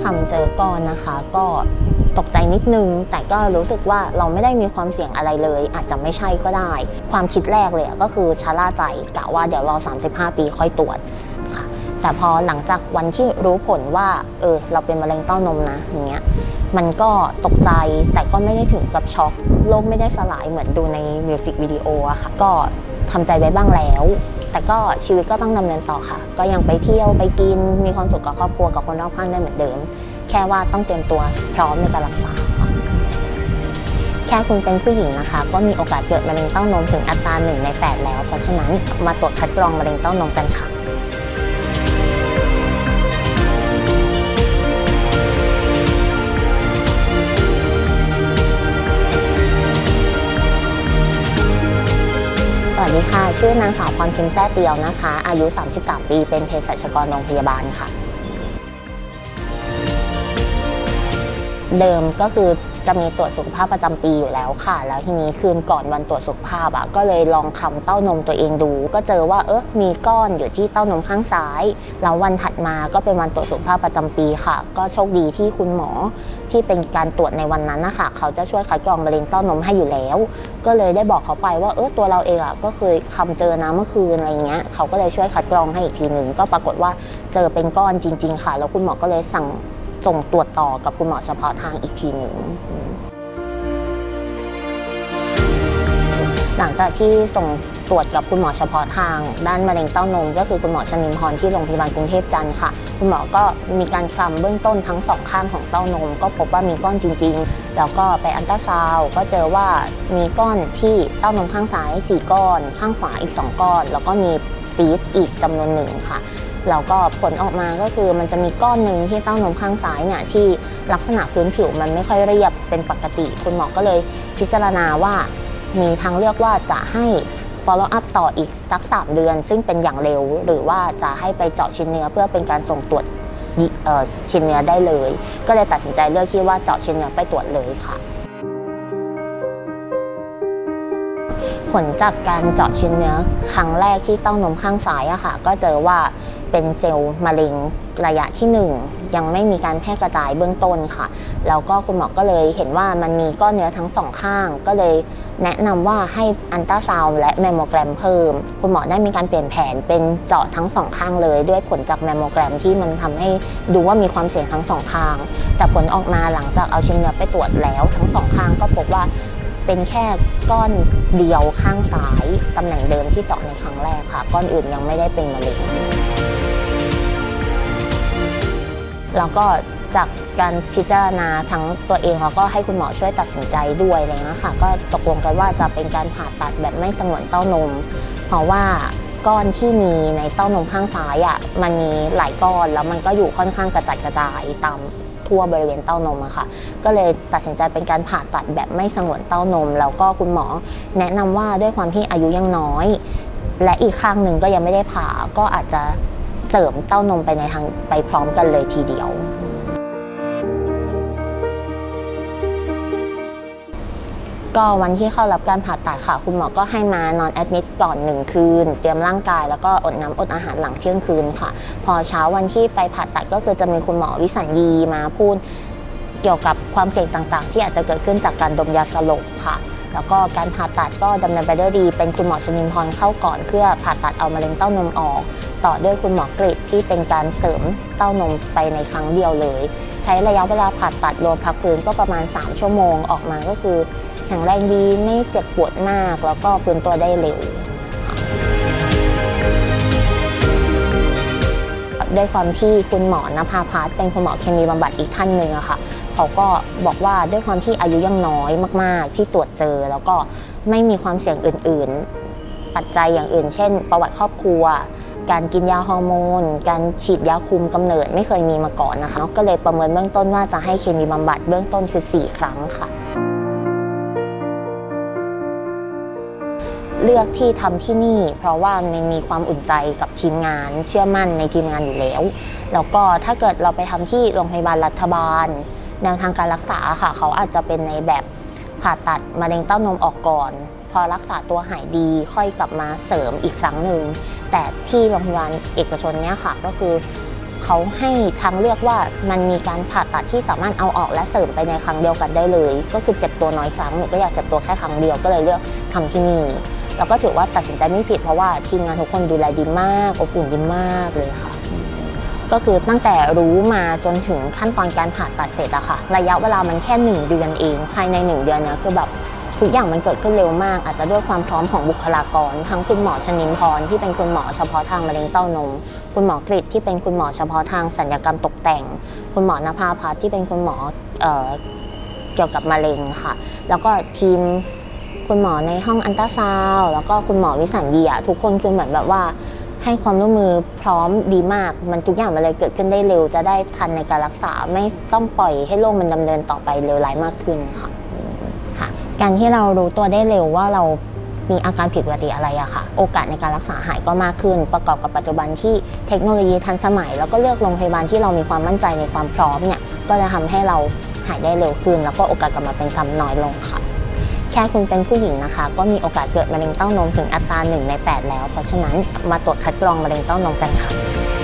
ทำเจอก้อนนะคะก็ตกใจนิดนึงแต่ก็รู้สึกว่าเราไม่ได้มีความเสี่ยงอะไรเลยอาจจะไม่ใช่ก็ได้ความคิดแรกเลยก็คือชะล่าใจกะว่าเดี๋ยวรอ35 ปีค่อยตรวจค่ะแต่พอหลังจากวันที่รู้ผลว่าเราเป็นมะเร็งเต้านมนะอย่างเงี้ยมันก็ตกใจแต่ก็ไม่ได้ถึงกับช็อกโลกไม่ได้สลายเหมือนดูในมิวสิกวิดีโออะค่ะก็ทำใจไว้บ้างแล้วแต่ก็ชีวิตก็ต้องดำเนินต่อค่ะก็ยังไปเที่ยวไปกินมีความสุขกับครอบครัวกับคนรอบข้างได้เหมือนเดิมแค่ว่าต้องเตรียมตัวพร้อมในการรักษาค่ะแค่คุณเป็นผู้หญิงนะคะก็มีโอกาสเกิดมะเร็งเต้านมถึงอัตรา1 ใน 8แล้วเพราะฉะนั้นมาตรวจคัดกรองมะเร็งเต้านมกันค่ะสวัสดีค่ะชื่อนางสาวพรพิมพ์แซ่เตียวนะคะอายุ33 ปีเป็นเภสัชกรโรงพยาบาลค่ะเดิมก็คือจะมีตรวจสุขภาพประจำปีอยู่แล้วค่ะแล้วทีนี้คืนก่อนวันตรวจสุขภาพก็เลยลองคำเต้านมตัวเองดูก็เจอว่ามีก้อนอยู่ที่เต้านมข้างซ้ายแล้ววันถัดมาก็เป็นวันตรวจสุขภาพประจำปีค่ะก็โชคดีที่คุณหมอที่เป็นการตรวจในวันนั้นนะคะเขาจะช่วยคัดกรองมะเร็งเต้านมให้อยู่แล้วก็เลยได้บอกเขาไปว่าตัวเราเองก็เคยคำเจอนะเมื่อคืนอะไรเงี้ยเขาก็เลยช่วยคัดกรองให้อีกทีหนึ่งก็ปรากฏว่าเจอเป็นก้อนจริงๆค่ะแล้วคุณหมอก็เลยส่งตรวจต่อกับคุณหมอเฉพาะทางอีกทีหนึ่งหลังจากที่ส่งตรวจกับคุณหมอเฉพาะทางด้านมะเร็งเต้านมก็คือคุณหมอชนินพรที่โรงพยาบาลกรุงเทพจันทร์ค่ะคุณหมอก็มีการคลำเบื้องต้นทั้ง2 ข้างของเต้านมก็พบว่ามีก้อนจริงๆแล้วก็ไปอัลตราซาวด์ก็เจอว่ามีก้อนที่เต้านมข้างซ้าย4 ก้อนข้างขวาอีก2 ก้อนแล้วก็มีซีสต์อีกจำนวนหนึ่งค่ะแล้วก็ผลออกมาก็คือมันจะมีก้อนหนึ่งที่เต้านมข้างซ้ายเนี่ยที่ลักษณะพื้นผิวมันไม่ค่อยเรียบเป็นปกติคุณหมอก็เลยพิจารณาว่ามีทางเลือกว่าจะให้ follow up ต่ออีกสัก3 เดือนซึ่งเป็นอย่างเร็วหรือว่าจะให้ไปเจาะชิ้นเนื้อเพื่อเป็นการส่งตรวจชิ้นเนื้อได้เลยก็เลยตัดสินใจเลือกที่ว่าเจาะชิ้นเนื้อไปตรวจเลยค่ะผลจากการเจาะชิ้นเนื้อครั้งแรกที่เต้านมข้างซ้ายค่ะก็เจอว่าเป็นเซลล์มะเร็งระยะที่1ยังไม่มีการแพร่กระจายเบื้องต้นค่ะแล้วก็คุณหมอก็เลยเห็นว่ามันมีก้อนเนื้อทั้ง2 ข้างก็เลยแนะนำว่าให้อัลตราซาวด์และแมมโมแกรมเพิ่มคุณหมอได้มีการเปลี่ยนแผนเป็นเจาะทั้ง2 ข้างเลยด้วยผลจากแมมโมแกรมที่มันทำให้ดูว่ามีความเสี่ยงทั้ง2 ข้างแต่ผลออกมาหลังจากเอาชิ้นเนื้อไปตรวจแล้วทั้ง2 ข้างก็พบว่าเป็นแค่ก้อนเดียวข้างซ้ายตำแหน่งเดิมที่เจาะในครั้งแรกค่ะก้อนอื่นยังไม่ได้เป็นมะเร็งแล้วก็จากการพิจารณาทั้งตัวเองแล้วก็ให้คุณหมอช่วยตัดสินใจด้วยอะไรเงี้ยค่ะก็ตกลงกันว่าจะเป็นการผ่าตัดแบบไม่สงวนเต้านมเพราะว่าก้อนที่มีในเต้านมข้างซ้ายมันมีหลายก้อนแล้วมันก็อยู่ค่อนข้างกระจัดกระจายตามทั่วบริเวณเต้านมค่ะก็เลยตัดสินใจเป็นการผ่าตัดแบบไม่สงวนเต้านมแล้วก็คุณหมอแนะนำว่าด้วยความที่อายุยังน้อยและอีกข้างหนึ่งก็ยังไม่ได้ผ่าก็อาจจะเสริมเต้านมไปในทางไปพร้อมกันเลยทีเดียวก็วันที่เข้ารับการผ่าตัดค่ะคุณหมอก็ให้มานอนแอดมิดก่อน1 คืนเตรียมร่างกายแล้วก็อดน้ำอดอาหารหลังเที่ยงคืนค่ะพอเช้าวันที่ไปผ่าตัดก็คือจะมีคุณหมอวิสัญญีมาพูดเกี่ยวกับความเสี่ยงต่างๆที่อาจจะเกิดขึ้นจากการดมยาสลบค่ะแล้วก็การผ่าตัดก็ดำเนินไปด้วยดีเป็นคุณหมอชนินพรเข้าก่อนเพื่อผ่าตัดเอามะเร็งเต้านมออกต่อด้วยคุณหมอกฤษที่เป็นการเสริมเต้านมไปในครั้งเดียวเลยใช้ระยะเวลาผ่าตัดรวมพักฟื้นก็ประมาณ3 ชั่วโมงออกมาก็คือแข็งแรงดีไม่เจ็บปวดมากแล้วก็ฟื้นตัวได้เร็วด้วยความที่คุณหมอณภาพัฒน์เป็นคุณหมอเคมีบำบัดอีกท่านหนึ่งค่ะเขาก็บอกว่าด้วยความที่อายุยังน้อยมากๆที่ตรวจเจอแล้วก็ไม่มีความเสี่ยงอื่นๆปัจจัยอย่างอื่นเช่นประวัติครอบครัวการกินยาฮอร์โมนการฉีดยาคุมกำเนิดไม่เคยมีมาก่อนนะคะก็เลยประเมินเบื้องต้นว่าจะให้เคมีบำบัดเบื้องต้นคือ4 ครั้งค่ะเลือกที่ทำที่นี่เพราะว่ามันมีความอุ่นใจกับทีมงานเชื่อมั่นในทีมงานอยู่แล้วก็ถ้าเกิดเราไปทำที่โรงพยาบาลรัฐบาลแนวทางการรักษาค่ะเขาอาจจะเป็นในแบบผ่าตัดมะเร็งเต้านมออกก่อนพอรักษาตัวหายดีค่อยกลับมาเสริมอีกครั้งหนึ่งแต่ที่โรงพยาบาลเอกชนเนี้ยค่ะก็คือเขาให้ทางเลือกว่ามันมีการผ่าตัดที่สามารถเอาออกและเสริมไปในครั้งเดียวกันได้เลยก็คือเจ็บตัวน้อยครั้งหนูก็อยากเจ็บตัวแค่ครั้งเดียวก็เลยเลือกทำที่นี่แล้วก็ถือว่าตัดสินใจไม่ผิดเพราะว่าทีมงานทุกคนดูแลดีมากอบอุ่นดีมากเลยค่ะก็คือตั้งแต่รู้มาจนถึงขั้นตอนการผ่าตัดเสร็จอะค่ะระยะเวลามันแค่1 เดือนเองภายใน1 เดือนเนี่ยคือแบบทุกอย่างมันเกิดขึ้นเร็วมากอาจจะด้วยความพร้อมของบุคลากรทั้งคุณหมอชนิมพรที่เป็นคุณหมอเฉพาะทางมะเร็งเต้านมคุณหมอกฤษที่เป็นคุณหมอเฉพาะทางศัลยกรรมตกแต่งคุณหมอนภาพัฒน์ที่เป็นคุณหมอเกี่ยวกับมะเร็งค่ะแล้วก็ทีมคุณหมอในห้องอัลตราซาวด์แล้วก็คุณหมอวิสัญญีทุกคนคือเหมือนแบบว่าให้ความร่วมมือพร้อมดีมากมันทุกอย่างมันเลยเกิดขึ้นได้เร็วจะได้ทันในการรักษาไม่ต้องปล่อยให้โรคมันดำเนินต่อไปเลวร้ายมากขึ้นค่ะการที่เรารู้ตัวได้เร็วว่าเรามีอาการผิดปกติอะไรอะค่ะโอกาสในการรักษาหายก็มากขึ้นประกอบกับปัจจุบันที่เทคโนโลยีทันสมัยแล้วก็เลือกโรงพยาบาลที่เรามีความมั่นใจในความพร้อมเนี่ยก็จะทำให้เราหายได้เร็วขึ้นแล้วก็โอกาสกลับมาเป็นซ้ำน้อยลงค่ะแค่คุณเป็นผู้หญิงนะคะก็มีโอกาสเกิดมะเร็งเต้านมถึงอัตรา1 ใน 8แล้วเพราะฉะนั้นมาตรวจคัดกรองมะเร็งเต้านมกันค่ะ